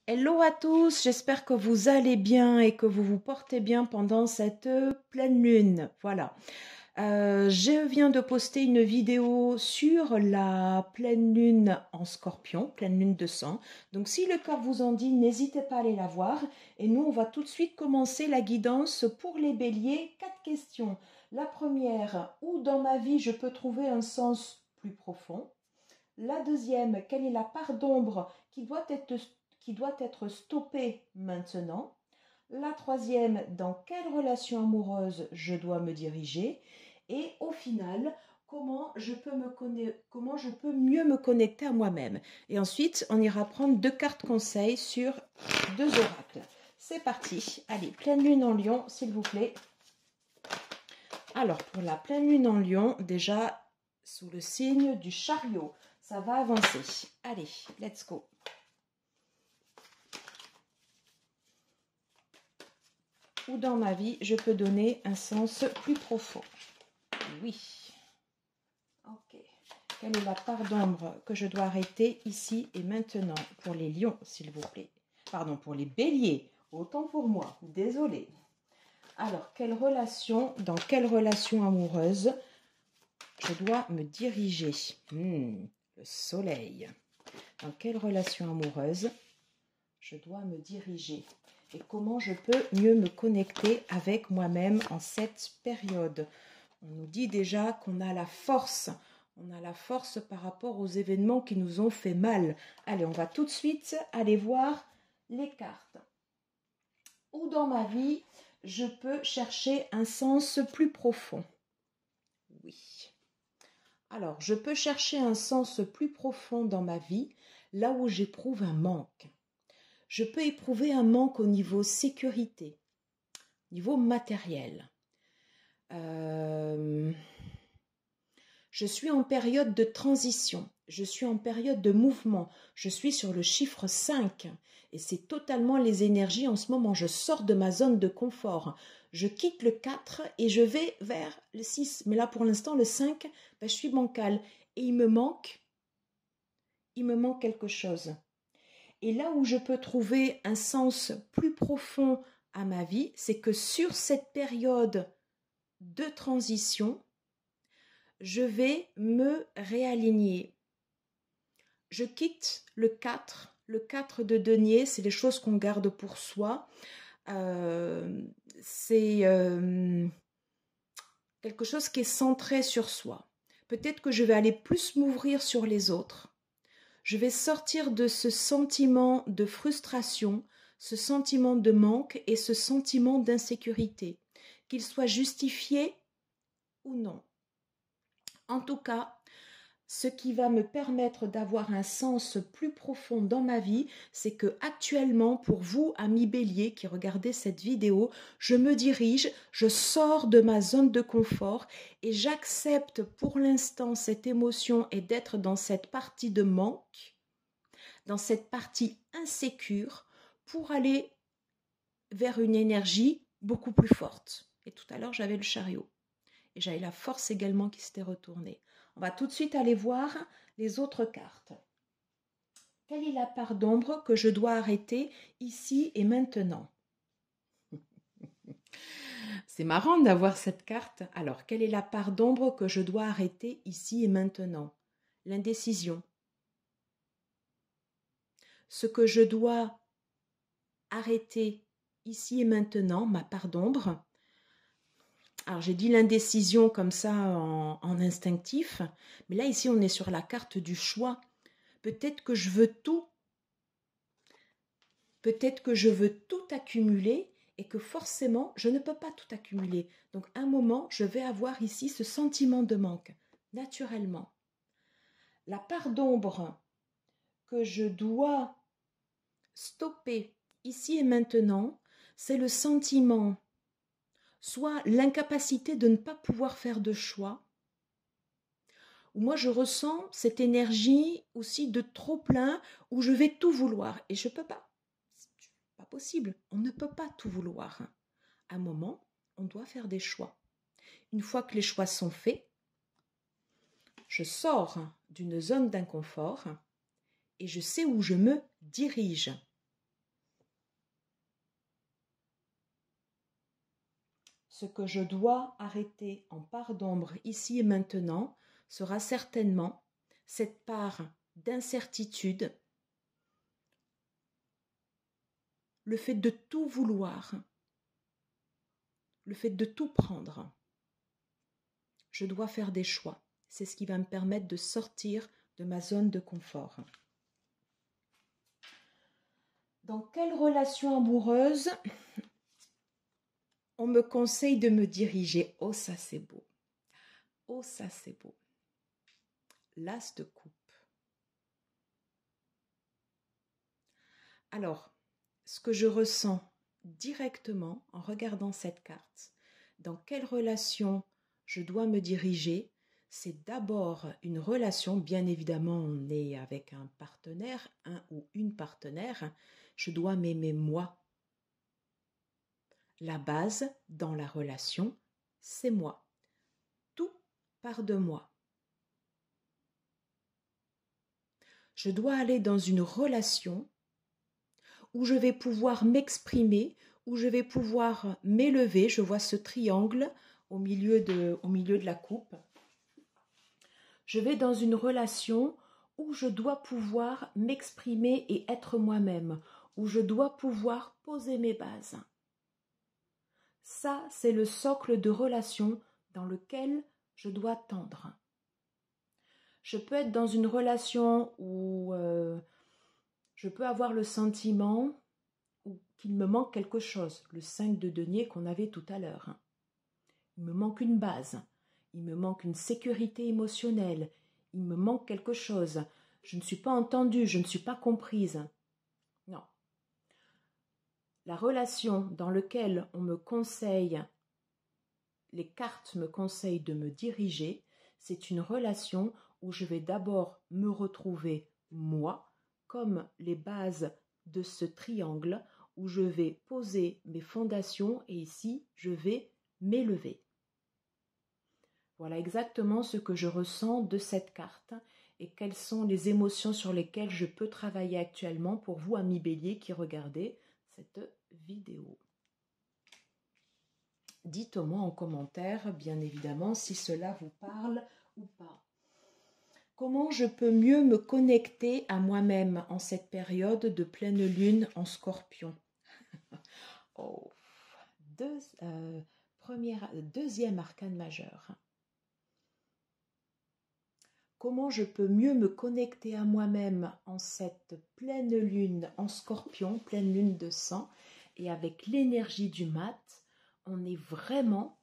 Hello à tous, j'espère que vous allez bien et que vous vous portez bien pendant cette pleine lune. Voilà. Je viens de poster une vidéo sur la pleine lune en Scorpion, pleine lune de sang. Donc si le cœur vous en dit, n'hésitez pas à aller la voir. Et nous, on va tout de suite commencer la guidance pour les béliers. 4 questions. La première, où dans ma vie je peux trouver un sens plus profond? La deuxième, quelle est la part d'ombre qui doit être stoppée maintenant? La troisième, dans quelle relation amoureuse je dois me diriger? Et au final, comment je peux mieux me connecter à moi-même? Et ensuite, on ira prendre 2 cartes conseils sur 2 oracles. C'est parti. Allez, pleine lune en Lion, s'il vous plaît. Alors, pour la pleine lune en Lion, déjà sous le signe du chariot, ça va avancer. Allez, let's go. Où dans ma vie, je peux donner un sens plus profond? Oui. Ok. Quelle est la part d'ombre que je dois arrêter ici et maintenant pour les lions, s'il vous plaît? Pardon, pour les béliers. Autant pour moi. Désolée. Alors, dans quelle relation amoureuse je dois me diriger? Le soleil. Dans quelle relation amoureuse je dois me diriger? Et comment je peux mieux me connecter avec moi-même en cette période? On nous dit déjà qu'on a la force. On a la force par rapport aux événements qui nous ont fait mal. Allez, on va tout de suite aller voir les cartes. Où dans ma vie, je peux chercher un sens plus profond? Oui. Alors, je peux chercher un sens plus profond dans ma vie, là où j'éprouve un manque. Je peux éprouver un manque au niveau sécurité, niveau matériel. Je suis en période de transition, je suis en période de mouvement, je suis sur le chiffre 5 et c'est totalement les énergies en ce moment. Je sors de ma zone de confort, je quitte le 4 et je vais vers le 6. Mais là pour l'instant le 5, je suis bancale et il me manque quelque chose. Et là où je peux trouver un sens plus profond à ma vie, c'est que sur cette période de transition, je vais me réaligner. Je quitte le 4. Le 4 de denier, c'est les choses qu'on garde pour soi. C'est quelque chose qui est centré sur soi. Peut-être que je vais aller plus m'ouvrir sur les autres. Je vais sortir de ce sentiment de frustration, ce sentiment de manque et ce sentiment d'insécurité, qu'il soit justifié ou non. En tout cas, ce qui va me permettre d'avoir un sens plus profond dans ma vie, c'est que actuellement, pour vous, amis béliers qui regardez cette vidéo, je me dirige, je sors de ma zone de confort et j'accepte pour l'instant cette émotion et d'être dans cette partie de manque, dans cette partie insécure, pour aller vers une énergie beaucoup plus forte. Et tout à l'heure, j'avais le chariot. Et j'avais la force également qui s'était retournée. On va tout de suite aller voir les autres cartes. Quelle est la part d'ombre que je dois arrêter ici et maintenant? C'est marrant d'avoir cette carte. Alors, quelle est la part d'ombre que je dois arrêter ici et maintenant? L'indécision. Ce que je dois arrêter ici et maintenant, ma part d'ombre. Alors, j'ai dit l'indécision comme ça en instinctif, mais là, ici, on est sur la carte du choix. Peut-être que je veux tout. Peut-être que je veux tout accumuler et que forcément, je ne peux pas tout accumuler. Donc, à un moment, je vais avoir ici ce sentiment de manque, naturellement. La part d'ombre que je dois stopper ici et maintenant, c'est le sentiment, soit l'incapacité de ne pas pouvoir faire de choix, où moi je ressens cette énergie aussi de trop plein, où je vais tout vouloir et je ne peux pas. Pas possible, on ne peut pas tout vouloir. À un moment, on doit faire des choix. Une fois que les choix sont faits, je sors d'une zone d'inconfort et je sais où je me dirige. ce que je dois arrêter en part d'ombre ici et maintenant sera certainement cette part d'incertitude, le fait de tout vouloir, le fait de tout prendre. Je dois faire des choix. C'est ce qui va me permettre de sortir de ma zone de confort. Dans quelle relation amoureuse on me conseille de me diriger? Oh, ça c'est beau. Oh, ça c'est beau. L'as de coupe. Alors, ce que je ressens directement en regardant cette carte, dans quelle relation je dois me diriger, c'est d'abord une relation, bien évidemment on est avec un partenaire, un ou une partenaire, je dois m'aimer moi. La base dans la relation, c'est moi. Tout part de moi. Je dois aller dans une relation où je vais pouvoir m'exprimer, où je vais pouvoir m'élever. Je vois ce triangle au milieu de la coupe. Je vais dans une relation où je dois pouvoir m'exprimer et être moi-même, où je dois pouvoir poser mes bases. Ça, c'est le socle de relation dans lequel je dois tendre. Je peux être dans une relation où je peux avoir le sentiment qu'il me manque quelque chose, le 5 de denier qu'on avait tout à l'heure. Il me manque une base, il me manque une sécurité émotionnelle, il me manque quelque chose. Je ne suis pas entendue, je ne suis pas comprise. Non. La relation dans laquelle on me conseille, les cartes me conseillent de me diriger, c'est une relation où je vais d'abord me retrouver moi, comme les bases de ce triangle, où je vais poser mes fondations et ici, je vais m'élever. Voilà exactement ce que je ressens de cette carte et quelles sont les émotions sur lesquelles je peux travailler actuellement pour vous, amis béliers, qui regardez cette vidéo. Dites-moi en commentaire, bien évidemment, si cela vous parle ou pas. Comment je peux mieux me connecter à moi-même en cette période de pleine lune en Scorpion? Oh, deuxième arcane majeur. Comment je peux mieux me connecter à moi-même en cette pleine lune en Scorpion, pleine lune de sang, et avec l'énergie du mat, on est vraiment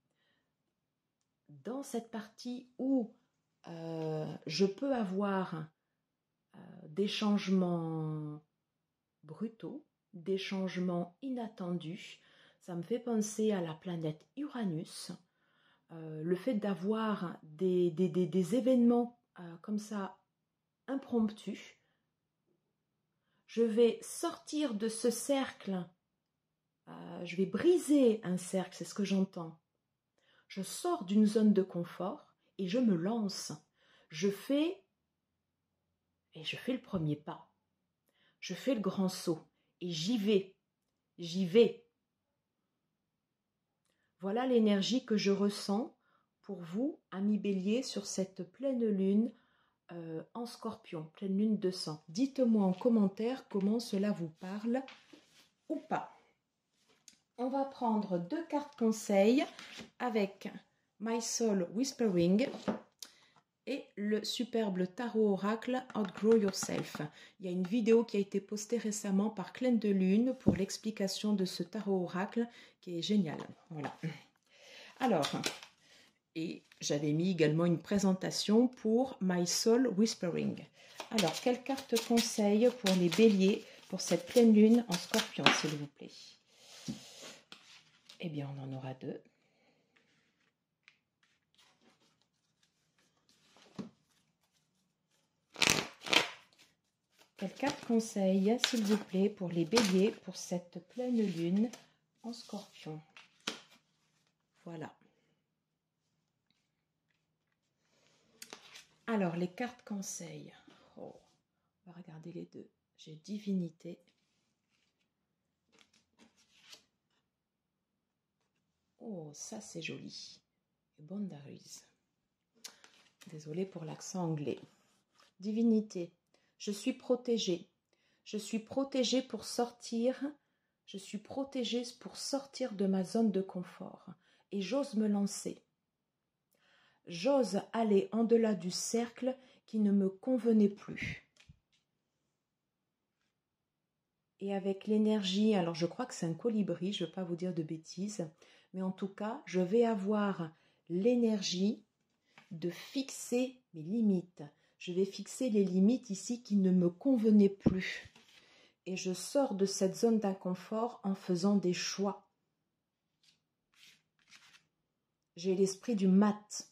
dans cette partie où je peux avoir des changements brutaux, des changements inattendus. Ça me fait penser à la planète Uranus, le fait d'avoir des événements comme ça impromptus. Je vais sortir de ce cercle, je vais briser un cercle, c'est ce que j'entends. Je sors d'une zone de confort et je me lance. Je fais le premier pas. Je fais le grand saut et j'y vais. J'y vais. Voilà l'énergie que je ressens pour vous, amis béliers, sur cette pleine lune en Scorpion, pleine lune de sang. Dites-moi en commentaire comment cela vous parle ou pas. On va prendre 2 cartes conseils avec My Soul Whispering et le superbe tarot oracle Outgrow Yourself. Il y a une vidéo qui a été postée récemment par Clem de Lune pour l'explication de ce tarot oracle qui est génial. Voilà. Alors, et j'avais mis également une présentation pour My Soul Whispering. Alors, quelle carte conseil pour les béliers pour cette pleine lune en Scorpion, s'il vous plaît? Eh bien, on en aura 2. Quelle carte conseil, s'il vous plaît, pour les béliers pour cette pleine lune en Scorpion? Voilà. Alors, les cartes conseils. Oh, on va regarder les deux. J'ai divinité. Oh, ça c'est joli. Boundaries. Désolée pour l'accent anglais. Divinité, je suis protégée. Je suis protégée pour sortir. Je suis protégée pour sortir de ma zone de confort. Et j'ose me lancer. J'ose aller en-delà du cercle qui ne me convenait plus. Et avec l'énergie, alors je crois que c'est un colibri, je ne veux pas vous dire de bêtises, mais en tout cas, je vais avoir l'énergie de fixer mes limites. Je vais fixer les limites ici qui ne me convenaient plus. Et je sors de cette zone d'inconfort en faisant des choix. J'ai l'esprit du mat.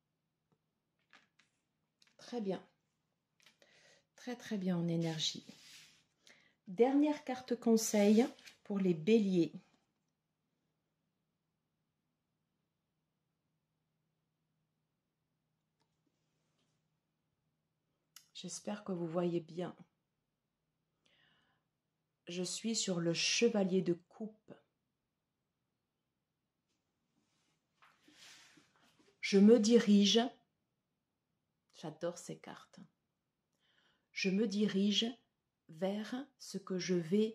Très bien. Très très bien en énergie. Dernière carte conseil pour les béliers. J'espère que vous voyez bien. Je suis sur le chevalier de coupe. Je me dirige, j'adore ces cartes, je me dirige vers ce que je vais,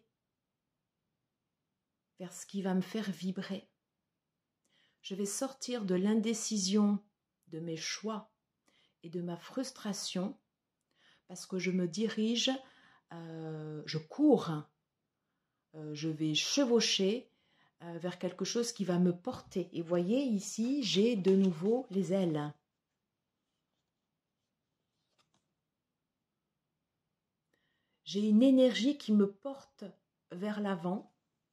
vers ce qui va me faire vibrer. Je vais sortir de l'indécision de mes choix et de ma frustration parce que je me dirige, je cours, je vais chevaucher vers quelque chose qui va me porter. Et voyez ici, j'ai de nouveau les ailes. J'ai une énergie qui me porte vers l'avant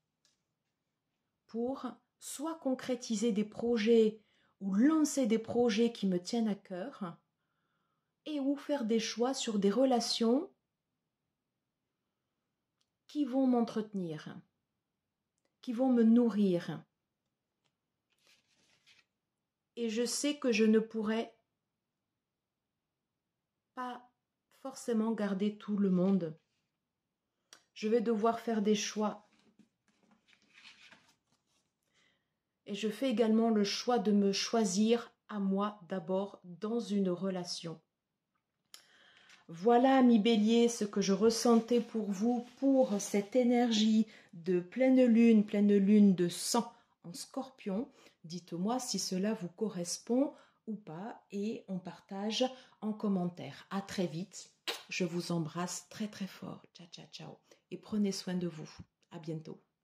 pour soit concrétiser des projets ou lancer des projets qui me tiennent à cœur et ou faire des choix sur des relations qui vont m'entretenir, qui vont me nourrir. Et je sais que je ne pourrai pas forcément garder tout le monde. Je vais devoir faire des choix. Et je fais également le choix de me choisir à moi d'abord dans une relation. Voilà, mes béliers, ce que je ressentais pour vous, pour cette énergie de pleine lune de sang en scorpion. Dites-moi si cela vous correspond ou pas et on partage en commentaire. À très vite, je vous embrasse très très fort. Ciao, ciao, ciao. Et prenez soin de vous. À bientôt.